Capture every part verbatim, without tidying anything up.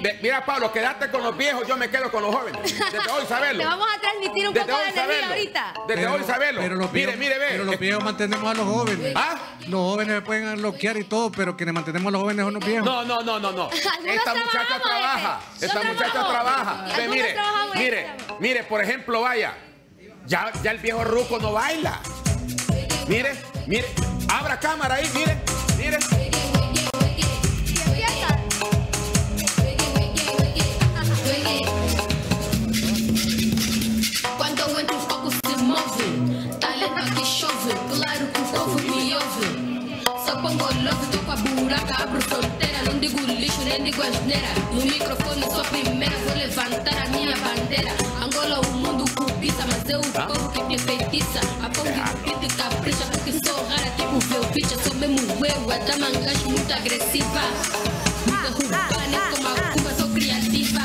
Mira, Pablo, quédate con los viejos, yo me quedo con los jóvenes. Desde hoy, sabelo. Te vamos a transmitir un Desde poco de hoy, energía sabelo. ahorita. Desde Pero- hoy, sabelo. pero los Mire, viejos- mire, ve. Pero los viejos mantenemos a los jóvenes. ¿Ah? Los jóvenes se pueden bloquear y todo, pero quienes mantenemos a los jóvenes son los viejos. No, no, no, no, no. Algunos Esta muchacha trabajamos, trabaja. jefe. Esta Yo muchacha trabajo. trabaja. Ve, Algunos mire, trabajamos mire, extra. mire, por ejemplo, vaya. Ya, ya el viejo ruco no baila. Mire, mire. Abra cámara ahí, mire, mire. Quando eu entro, os focos se movem. Talento aqui chove, claro que o povo me ouve. Só pongo love, tô com a buraca, abro fronteira. Não digo lixo, nem digo asneira. No microfone sou a primeira, vou levantar a minha bandeira. Angola, o mundo cobiça, mas eu o povo que te feitiça. A povo que te capricha, porque sou rara, tipo velbicha. Sou mesmo eu, a dama engajo muito agressiva. Nunca urbana, como a Cuba, sou criativa.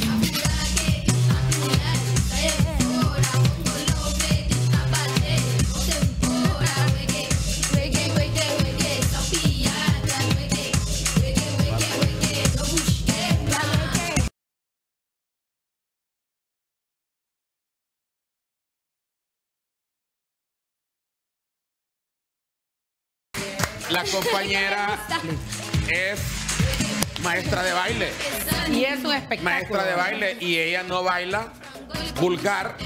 La compañera es maestra de baile. Y es un espectáculo. Maestra de baile y ella no baila vulgar.